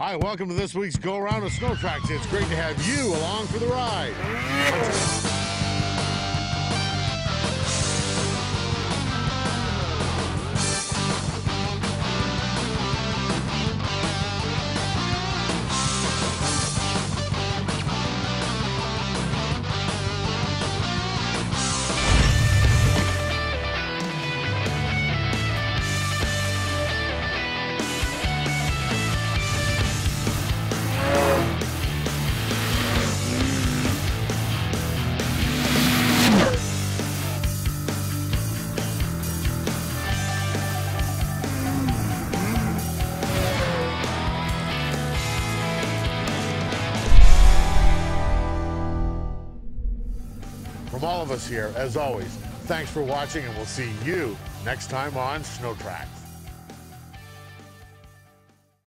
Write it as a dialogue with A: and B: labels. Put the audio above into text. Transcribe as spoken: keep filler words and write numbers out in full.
A: Hi, welcome to this week's Go Around with SnowTrax. It's great to have you along for the ride. From all of us here, as always, thanks for watching, and we'll see you next time on SnowTrax.